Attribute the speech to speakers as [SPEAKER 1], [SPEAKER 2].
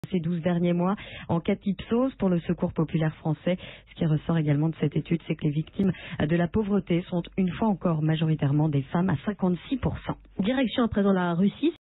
[SPEAKER 1] ces 12 derniers mois. Enquête Ipsos pour le Secours populaire français. Ce qui ressort également de cette étude, c'est que les victimes de la pauvreté sont une fois encore majoritairement des femmes à 56%.
[SPEAKER 2] Direction à présent la Russie.